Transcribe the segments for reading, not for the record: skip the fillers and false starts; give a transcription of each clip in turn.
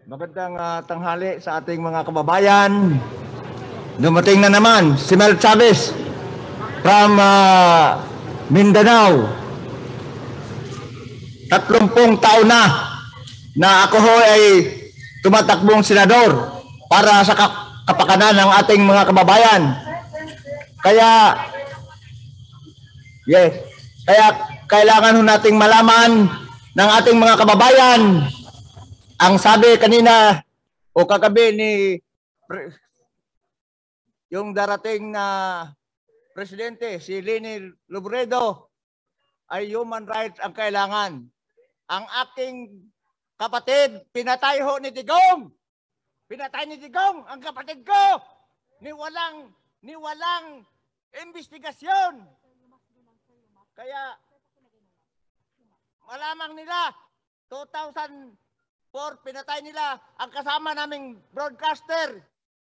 Magandang tanghali sa ating mga kababayan. Dumating na naman si Melchor Chavez from Mindanao. 30 taon na ako ho ay tumatakbong senador para sa kapakanan ng ating mga kababayan. Kaya kailangan ho nating malaman ng ating mga kababayan. Ang sabi kanina o kagabi ni yung darating na presidente, si Leni Robredo, ay human rights ang kailangan. Ang aking kapatid, pinatay ho ni Digong. Pinatay ni Digong ang kapatid ko. Ni walang investigasyon. Kaya malamang nila 2004 pinatay nila ang kasama naming broadcaster.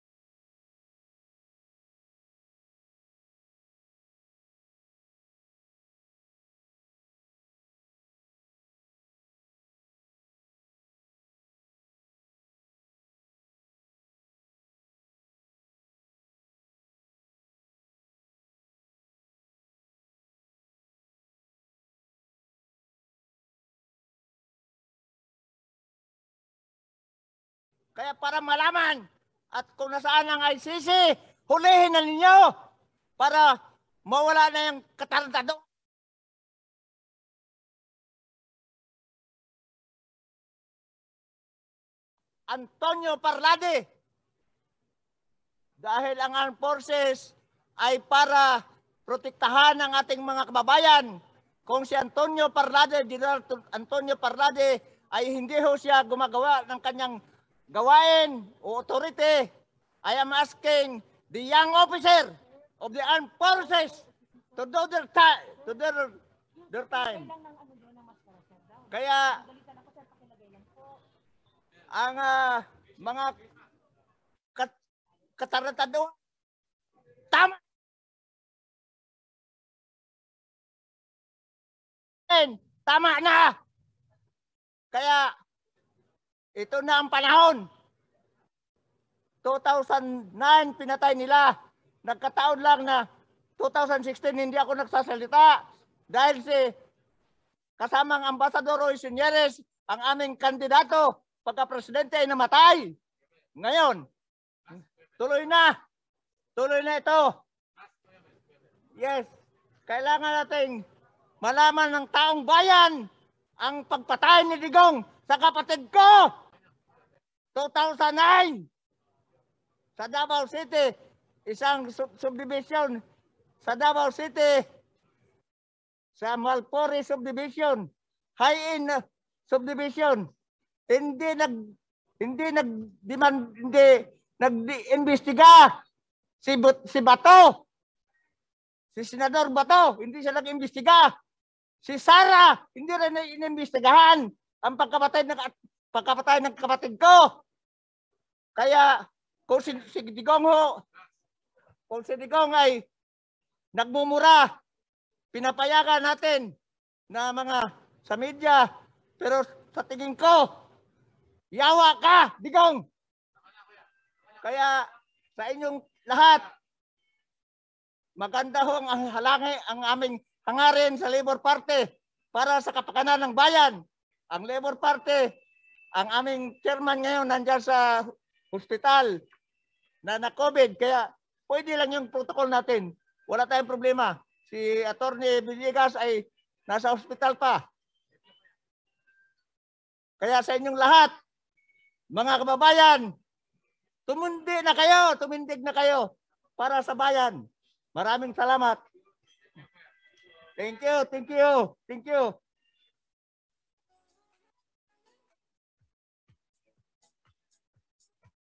Kaya para malaman at kung nasaan ang ICC, hulihin na ninyo para mawala na yung katarantado. Antonio Parlade. Dahil ang armed forces ay para protektahan ang ating mga kababayan. Kung si Antonio Parlade, General Antonio Parlade, ay hindi ho siya gumagawa ng kanyang gawain o authority, I am asking the young officer of the armed forces to do their time. Kaya ang mga katarantado, tama na. Kaya ito na ang panahon. 2009 pinatay nila. Nagkataon lang na 2016 hindi ako nagsasalita dahil si kasamang Ambasador Roy Senyeres, ang aming kandidato pagka-presidente ay namatay. Ngayon, tuloy na ito. Yes, kailangan nating malaman ng taong bayan ang pagpatay ni Digong sa kapatid ko. 2009 sa Davao City, isang subdivision sa Davao City, sa Melchor subdivision, high-end subdivision, hindi nag-imbestiga si Bato, si Senador Bato, hindi siya nag-imbestiga. Si Sara, hindi rin inimbestigahan ang pagkapatay ng kapatid ko. Kaya kung si Digong ay nagmumura, pinapayagan natin na mga sa media, pero sa tingin ko, yawa ka, Digong. Kaya sa inyong lahat, maganda ho ang aming hangarin sa Labor Party para sa kapakanan ng bayan. Ang Labor Party, ang aming chairman ngayon nandyan sa hospital na COVID, kaya pwede lang yung protocol natin. Wala tayong problema. Si Attorney Villegas ay nasa hospital pa. Kaya sa inyong lahat, mga kababayan, tumindig na kayo para sa bayan. Maraming salamat. Thank you.